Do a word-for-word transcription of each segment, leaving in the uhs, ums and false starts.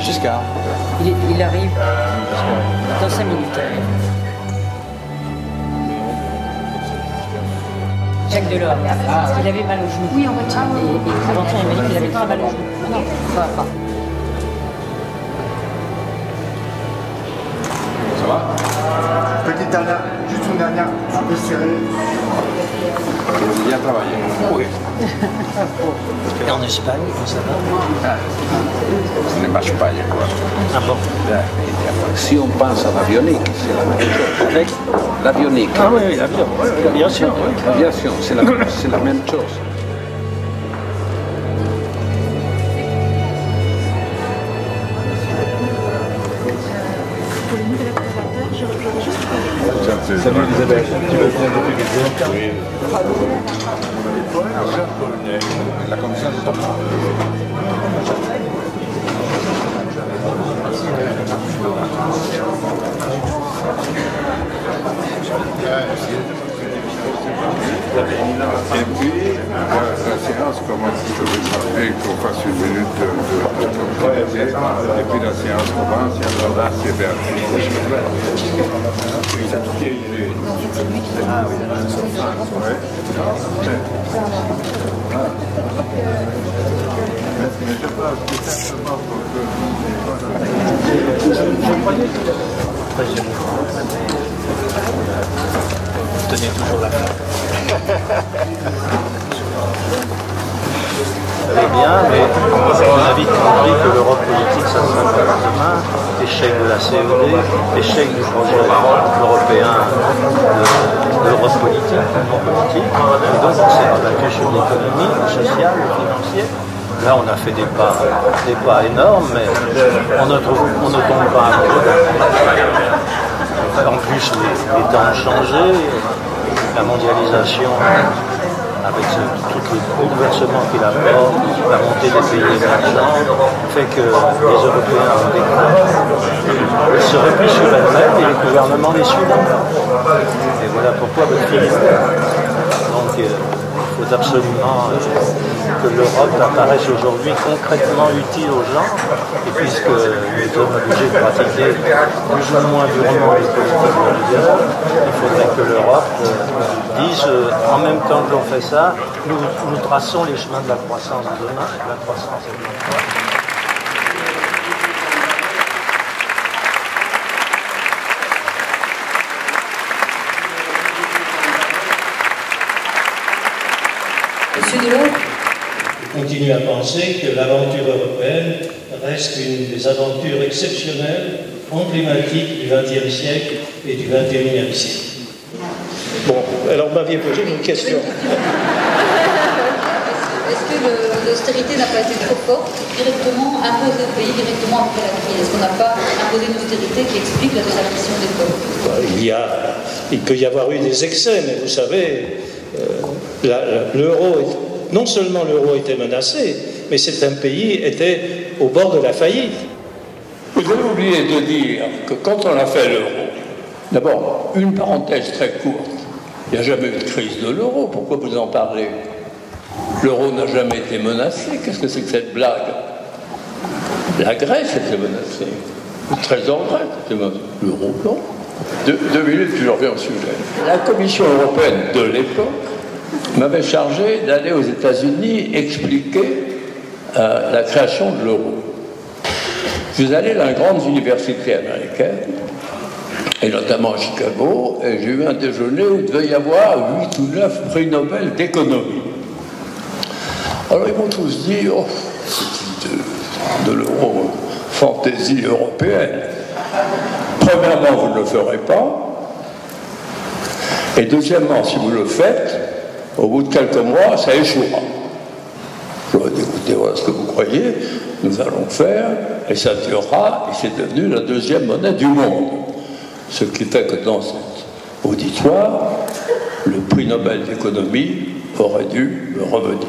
Giscard. Il, il arrive dans cinq minutes. Jacques Delors, parce qu'il avait mal au genou. Oui, en voiture. Et, et avant-hier, il m'a dit qu'il avait très mal au genou. Non, non, ça va pas. Ça va? Petite dernière, juste une dernière, un peu serrée. Vous bien travaillé. Oui. Et en Espagne, ça va? Ce n'est pas Espagne, quoi. Ah bon? Si on pense à l'avionique, c'est la même chose. L'avionique. Ah oui, oui, l'avion, oui, oui, l'aviation, oui. L'aviation, c'est la, c'est la même chose. Salut Elisabeth, tu vas bien depuis quelques temps? Oui. La commission de top. Et puis, la, la séance commence, je vais demander qu'on fasse une minute de, de, de comité, et puis la séance commence, et alors là, c'est vers Tenez toujours la main. Vous allez bien, mais on a vite compris que l'Europe politique, ça sera pas demain. Échec de la C E D, échec du projet européen de l'Europe politique, non politique. Et donc on s'est rabattu sur l'économie, le social, le financier. Là, on a fait des pas, des pas énormes, mais on ne, trouve, on ne tombe pas à côté. En plus, les, les temps ont changé, la mondialisation, avec ce, tout le bouleversement qu'il apporte, la montée des pays émergents, fait que les Européens ont des craintes. Ils se replient sur elles-mêmes et les gouvernements les suivent. Et voilà pourquoi votre film. Donc, euh, il faut absolument euh, que l'Europe apparaisse aujourd'hui concrètement utile aux gens, et puisque nous sommes obligés de pratiquer plus ou moins durement les politiques mondiales, il faudrait que l'Europe euh, dise, euh, en même temps que l'on fait ça, nous, nous traçons les chemins de la croissance demain, de la croissance et de l'emploi. Monsieur Delors? Je continue à penser que l'aventure européenne reste une des aventures exceptionnelles, emblématiques du vingtième siècle et du vingt et unième siècle. Bon, alors vous m'aviez posé une question. Est-ce que l'austérité n'a pas été trop forte, directement imposée au pays, directement après la crise? Est-ce qu'on n'a pas imposé une austérité qui explique la disparition des peuples? Il y a, il peut y avoir eu des excès, mais vous savez, euh, l'euro, non seulement l'euro était menacé, mais certains pays étaient au bord de la faillite. Vous avez oublié de dire que quand on a fait l'euro, d'abord, une parenthèse très courte, il n'y a jamais eu de crise de l'euro, pourquoi vous en parlez? L'euro n'a jamais été menacé, qu'est-ce que c'est que cette blague? La Grèce était menacée, le trésor grec était menacé, l'euro non. Deux, deux minutes, puis je reviens au sujet. La Commission européenne de l'époque m'avait chargé d'aller aux États-Unis expliquer euh, la création de l'euro. Je suis allé dans les grandes universités américaines, et notamment à Chicago, et j'ai eu un déjeuner où il devait y avoir huit ou neuf prix Nobel d'économie. Alors ils m'ont tous dit, oh, c'est de, de l'euro, fantaisie européenne. Premièrement, vous ne le ferez pas. Et deuxièmement, si vous le faites, au bout de quelques mois, ça échouera. Je leur ai dit, écoutez, voilà ce que vous croyez, nous allons faire, et ça durera, et c'est devenu la deuxième monnaie du monde. Ce qui fait que dans cet auditoire, le prix Nobel d'économie aurait dû me revenir.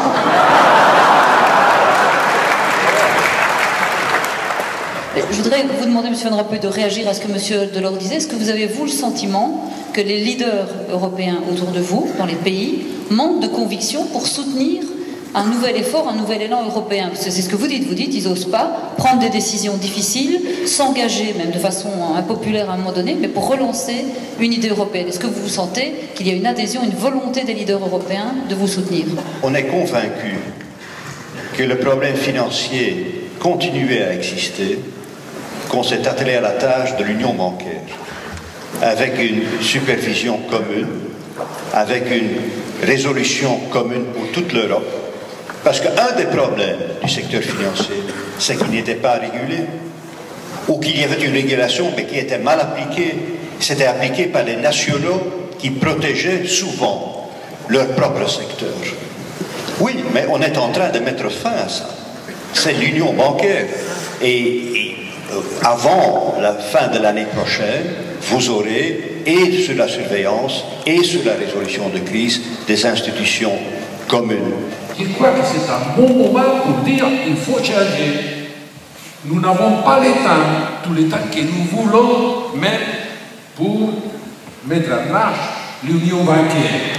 Je voudrais vous demander, M. Van Rompuy, de réagir à ce que M. Delors disait. Est-ce que vous avez, vous, le sentiment que les leaders européens autour de vous, dans les pays, manquent de conviction pour soutenir un nouvel effort, un nouvel élan européen? Parce que c'est ce que vous dites, vous dites, ils n'osent pas prendre des décisions difficiles, s'engager même de façon impopulaire à un moment donné, mais pour relancer une idée européenne. Est-ce que vous vous sentez qu'il y a une adhésion, une volonté des leaders européens de vous soutenir? On est convaincu que le problème financier continuait à exister, qu'on s'est attelé à la tâche de l'union bancaire, avec une supervision commune, avec une résolution commune pour toute l'Europe, parce qu'un des problèmes du secteur financier, c'est qu'il n'était pas régulé, ou qu'il y avait une régulation, mais qui était mal appliquée. C'était appliqué par les nationaux qui protégeaient souvent leur propre secteur. Oui, mais on est en train de mettre fin à ça. C'est l'union bancaire. Et, et euh, avant la fin de l'année prochaine, vous aurez, et sur la surveillance, et sur la résolution de crise, des institutions communes. Je crois que c'est un bon moment pour dire qu'il faut changer. Nous n'avons pas le temps, tout le temps que nous voulons, même pour mettre en marche l'union bancaire.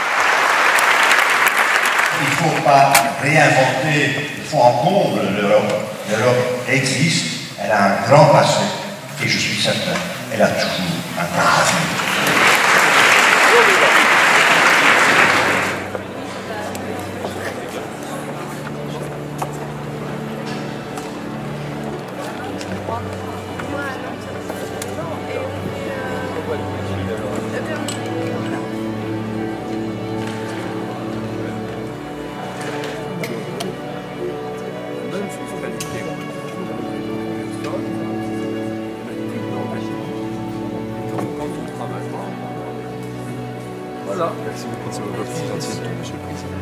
Il ne faut pas réinventer, il faut en comble l'Europe. L'Europe existe, elle a un grand passé, et je suis certain, elle a toujours un grand avenir. Voilà. Merci beaucoup de votre gentillesse, Monsieur le Président.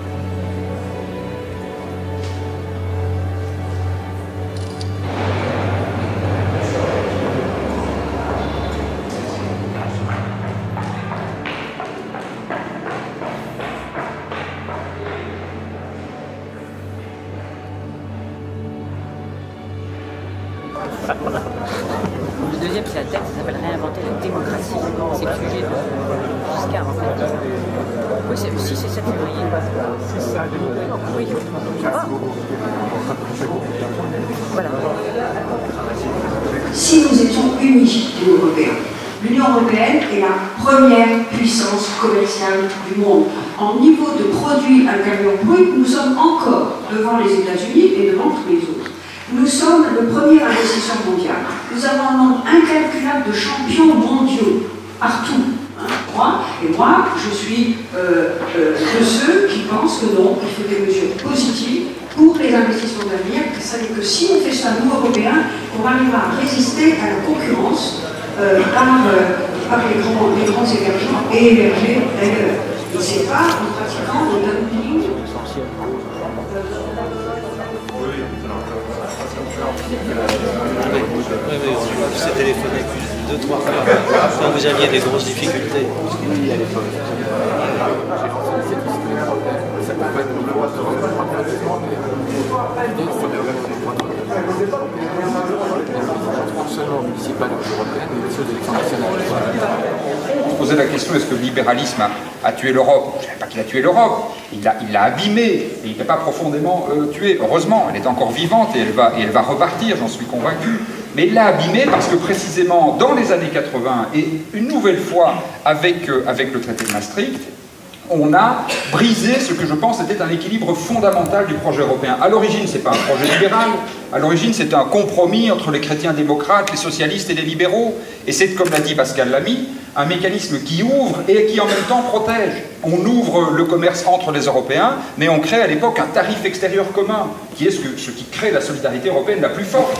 Le deuxième, c'est un texte qui s'appelle Réinventer la démocratie. C'est le sujet de Giscard, en fait. Oui, c'est le six et sept février. C'est ça, oui. Ah. Voilà. Si nous étions unis, nous Européens, l'Union européenne est la première puissance commerciale du monde. En niveau de produits intérieurs bruts, nous sommes encore devant les États-Unis et devant tous les autres. Nous sommes le premier investisseur mondial. Nous avons un nombre incalculable de champions mondiaux, partout. Hein, moi, et moi, je suis euh, euh, de ceux qui pensent que non, il faut des mesures positives pour les investissements d'avenir. C'est-à-dire que si on fait ça, nous, Européens, on arrivera à résister à la concurrence euh, par, euh, par les, grands, les grands émergents et émergés d'ailleurs. Et c'est pas en pratiquant le dumping. Oui, oui, on s'est téléphoné plus de deux, trois fois quand vous aviez des grosses difficultés. Oui, à l'époque. Seulement municipale et européenne, mais ceux de l'élection nationale. On se posait la question, est-ce que le libéralisme a, a tué l'Europe? Je ne dirais pas qu'il a tué l'Europe, il l'a il abîmé, et il n'a pas profondément euh, tué. Heureusement, elle est encore vivante et elle va, et elle va repartir, j'en suis convaincu. Mais il l'a abîmé parce que précisément dans les années quatre-vingt, et une nouvelle fois avec, euh, avec le traité de Maastricht, on a brisé ce que je pense était un équilibre fondamental du projet européen. À l'origine, ce n'est pas un projet libéral, à l'origine, c'est un compromis entre les chrétiens démocrates, les socialistes et les libéraux. Et c'est, comme l'a dit Pascal Lamy, un mécanisme qui ouvre et qui en même temps protège. On ouvre le commerce entre les Européens, mais on crée à l'époque un tarif extérieur commun, qui est ce, que, ce qui crée la solidarité européenne la plus forte.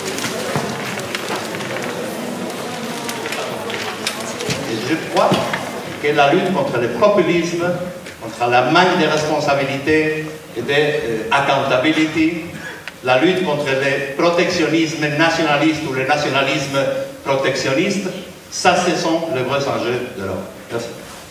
Et je crois que la lutte contre le populisme, contre la manque de responsabilité et de euh, accountability, la lutte contre le protectionnisme nationaliste ou le nationalisme protectionniste, ça, ce sont les vrais enjeux de l'Europe. Merci.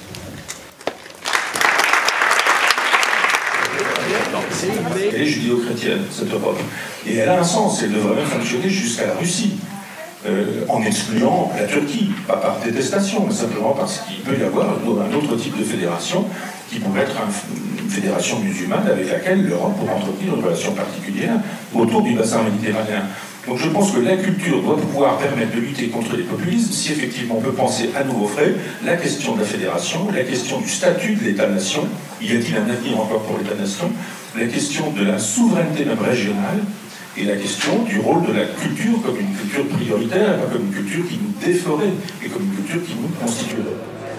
Elle est judéo-chrétienne, cette Europe. Et elle a un sens, elle devrait même fonctionner jusqu'à la Russie. Euh, en excluant la Turquie, pas par détestation, mais simplement parce qu'il peut y avoir un autre type de fédération qui pourrait être un, une fédération musulmane avec laquelle l'Europe pourra entretenir une relation particulière autour du bassin méditerranéen. Donc je pense que la culture doit pouvoir permettre de lutter contre les populismes si effectivement on peut penser à nouveau frais la question de la fédération, la question du statut de l'État-nation, y a-t-il un avenir encore pour l'État-nation, la question de la souveraineté même régionale, et la question du rôle de la culture comme une culture prioritaire, pas comme une culture qui nous déferait, et comme une culture qui nous constituerait.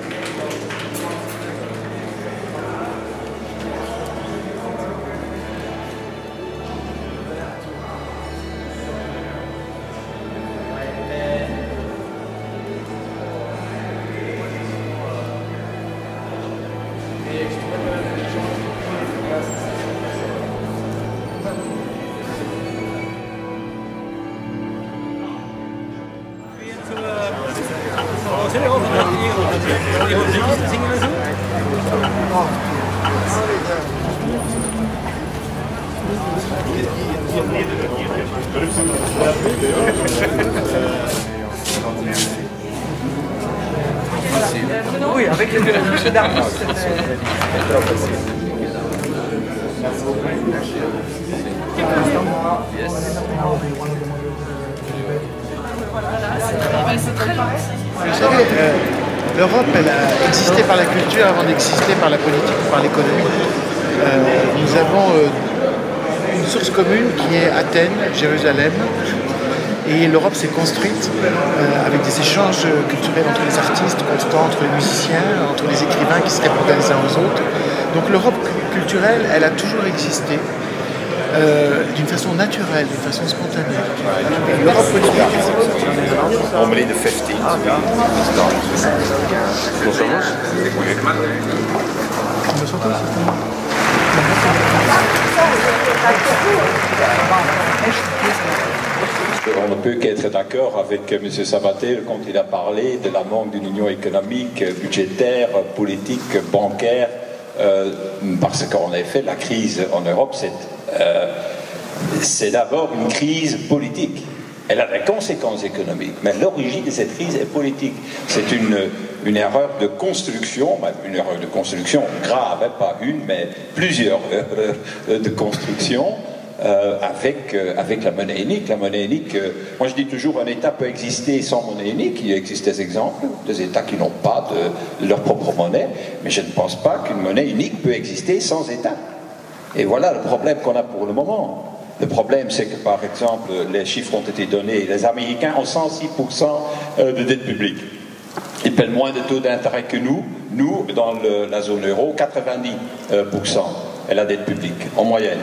Oui, avec le jeu d'armes. Vous savez, euh, l'Europe, elle a existé par la culture avant d'exister par la politique ou par l'économie. Euh, nous avons euh, une source commune qui est Athènes, Jérusalem, et l'Europe s'est construite euh, avec des échanges culturels entre les artistes constants, entre les musiciens, entre les écrivains qui se répondaient les uns aux autres. Donc l'Europe culturelle, elle a toujours existé. Euh, d'une façon naturelle, d'une façon spontanée. Et l'Europe politique, Normally the fifteenth. On ne peut qu'être d'accord avec M. Sabaté quand il a parlé de la manque d'une union économique, budgétaire, politique, bancaire, euh, parce qu'en effet, la crise en Europe, c'est euh, c'est d'abord une crise politique. Elle a des conséquences économiques, mais l'origine de cette crise est politique. C'est une, une erreur de construction, une erreur de construction grave, pas une, mais plusieurs erreurs de construction. Euh, avec, euh, avec la monnaie unique. La monnaie unique, euh, moi je dis toujours un État peut exister sans monnaie unique. Il existe des exemples, des États qui n'ont pas de, de leur propre monnaie, mais je ne pense pas qu'une monnaie unique peut exister sans État. Et voilà le problème qu'on a pour le moment. Le problème, c'est que par exemple, les chiffres ont été donnés, les Américains ont cent six pour cent de dette publique. Ils paient moins de taux d'intérêt que nous. Nous, dans le, la zone euro, quatre-vingt-dix pour cent est la dette publique, en moyenne.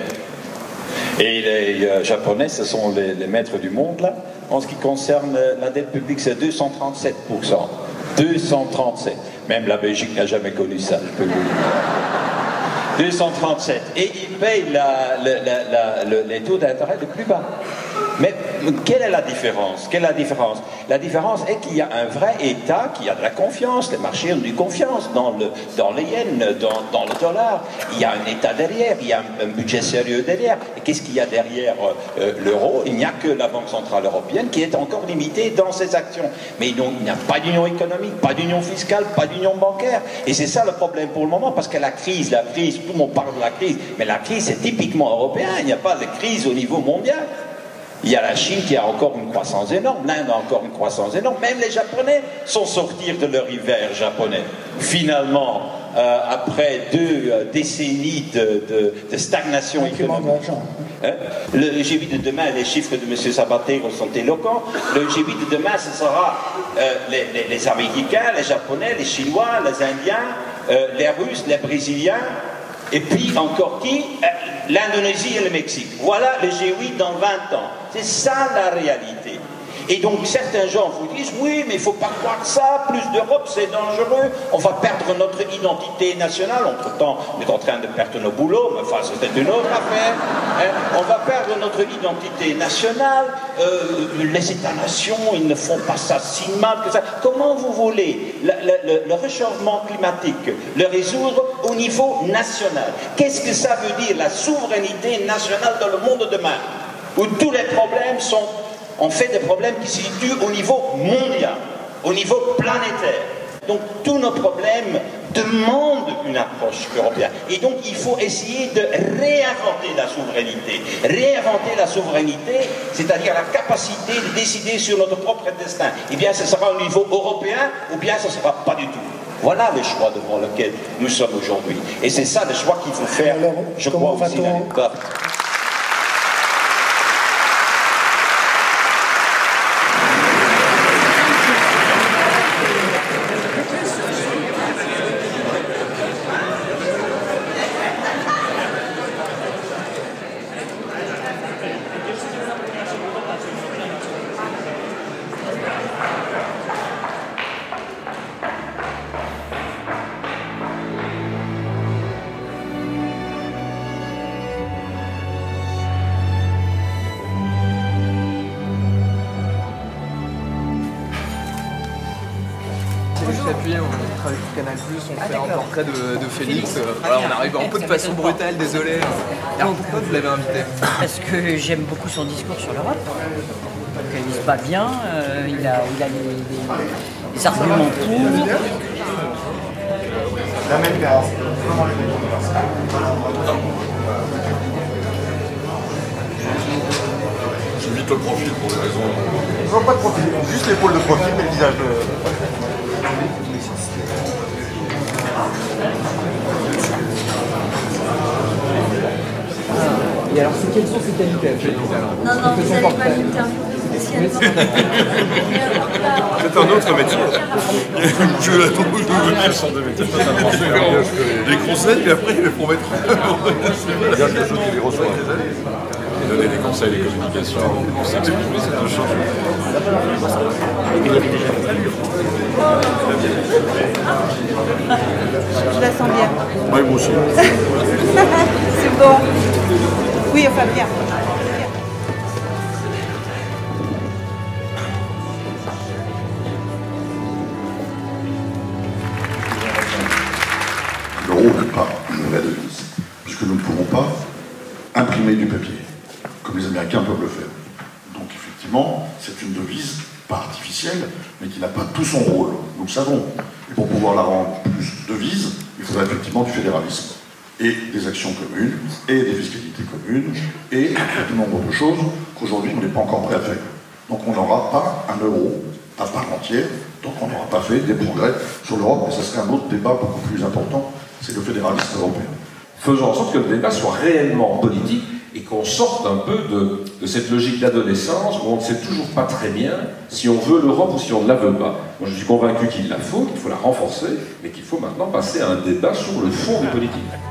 Et les euh, Japonais, ce sont les, les maîtres du monde, là. En ce qui concerne euh, la dette publique, c'est deux cent trente-sept pour cent. deux cent trente-sept. Même la Belgique n'a jamais connu ça, je peux vous dire. deux cent trente-sept. Et ils payent la, la, la, la, les taux d'intérêt les plus bas. Mais quelle est la différence? Quelle est la différence? La différence est qu'il y a un vrai État qui a de la confiance. Les marchés ont du confiance dans le, dans les yens, dans, dans le dollar. Il y a un État derrière, il y a un, un budget sérieux derrière. Et qu'est-ce qu'il y a derrière euh, l'euro? Il n'y a que la Banque Centrale Européenne qui est encore limitée dans ses actions. Mais il n'y a pas d'union économique, pas d'union fiscale, pas d'union bancaire. Et c'est ça le problème pour le moment, parce que la crise, la crise, tout le monde parle de la crise, mais la crise c'est typiquement européen. Il n'y a pas de crise au niveau mondial. Il y a la Chine qui a encore une croissance énorme, l'Inde a encore une croissance énorme, même les Japonais sont sortis de leur hiver japonais. Finalement, euh, après deux euh, décennies de, de, de stagnation économique. Hein? Le G huit de demain, les chiffres de M. Sabaté sont éloquents. Le G huit de demain, ce sera euh, les, les, les Américains, les Japonais, les Chinois, les Indiens, euh, les Russes, les Brésiliens, et puis encore qui? L'Indonésie et le Mexique. Voilà le G huit dans vingt ans. C'est ça la réalité. Et donc certains gens vous disent, oui, mais il ne faut pas croire ça, plus d'Europe c'est dangereux, on va perdre notre identité nationale. Entre-temps, on est en train de perdre nos boulots, mais enfin c'est une autre affaire. Hein. On va perdre notre identité nationale, euh, les États-nations, ils ne font pas ça si mal que ça. Comment vous voulez le, le, le réchauffement climatique le résoudre au niveau national? Qu'est-ce que ça veut dire, la souveraineté nationale dans le monde de demain, où tous les problèmes sont en fait des problèmes qui se situent au niveau mondial, au niveau planétaire. Donc tous nos problèmes demande une approche européenne. Et donc il faut essayer de réinventer la souveraineté. Réinventer la souveraineté, c'est-à-dire la capacité de décider sur notre propre destin. Eh bien, ce sera au niveau européen ou bien ce ne sera pas du tout. Voilà le choix devant lequel nous sommes aujourd'hui. Et c'est ça le choix qu'il faut faire, alors, je crois, aussi dans les cas. Appuyé, on travaille pour Canal plus, on ah, fait un portrait de, de Félix. Euh, voilà, on arrive un peu de façon brutale, désolé. Alors pourquoi vous l'avez invité? Parce que j'aime beaucoup son discours sur l'Europe. Il se bat bien, euh, il a, il a les, les, les arguments pour. La même case. J'évite le profil pour des raisons. Non, pas de profil, juste l'épaule de profil, mais le visage de. Et alors, quelles sont ses qualités? Non, non, vous n'allez pas l'interviewer. C'est un autre métier. Je la trouve de métier. Les conseils, puis après, ils les font mettre. Il y a quelque chose qui les reçoit des années. Et donner des conseils de communication, s'exprimer, c'est deux choses. Je la sens bien. Oui, moi aussi. C'est bon. Oui, enfin bien. L'euro n'est pas la devise, puisque nous ne pouvons pas imprimer du papier, comme les Américains peuvent le faire. Donc effectivement, c'est une devise pas artificielle, mais qui n'a pas tout son rôle, nous le savons. Et pour pouvoir la rendre plus devise, il faudrait effectivement du fédéralisme, et des actions communes, et des fiscalités communes, et un nombre de choses qu'aujourd'hui on n'est pas encore prêt à faire. Donc on n'aura pas un euro à part entière, donc on n'aura pas fait des progrès sur l'Europe, mais ce serait un autre débat beaucoup plus important, c'est le fédéralisme européen. Faisons en sorte que le débat soit réellement politique et qu'on sorte un peu de, de cette logique d'adolescence où on ne sait toujours pas très bien si on veut l'Europe ou si on ne la veut pas. Moi je suis convaincu qu'il la faut, qu'il faut la renforcer, mais qu'il faut maintenant passer à un débat sur le fond des politiques.